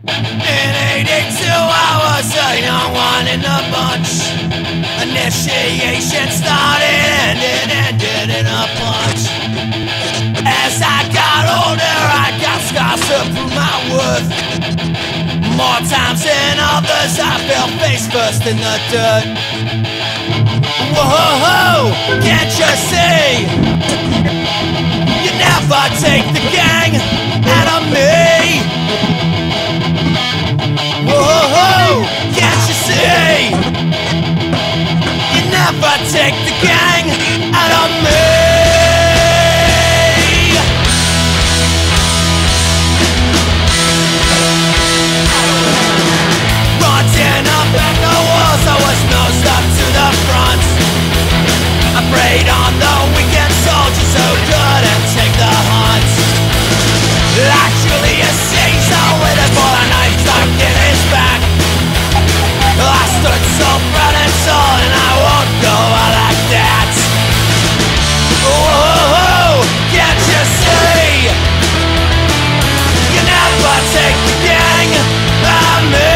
In '82 I was a young one in the bunch. Initiation started and ended in a punch. As I got older I got scars to prove my worth. More times than others I fell face first in the dirt. Whoa, can't you see? You never take the gang out of me. Whoa, can't you see? You never take the gang out of me. Running up at the walls, I was nosed up to the front. I preyed on the weekend soldiers who couldn't take the hunt. Like Julius Caesar with a ball and knife stuck in his back. I stood so proud and tall and I won't go out like that. Whoa, can't you see? You never take the gang out of me.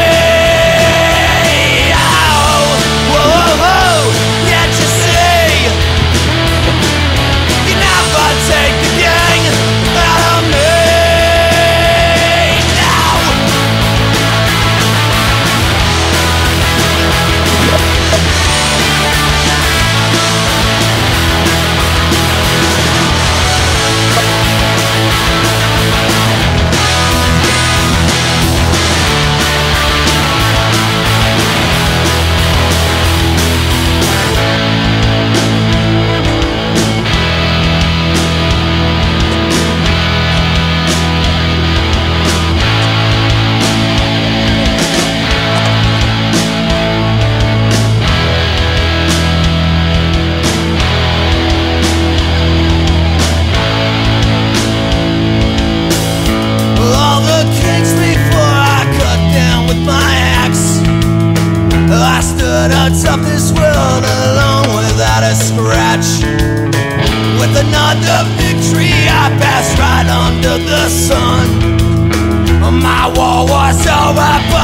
Whoa, can't you see? You never take the gang out of me. I stood atop this world alone without a scratch. With another victory I passed right under the sun. My war was over.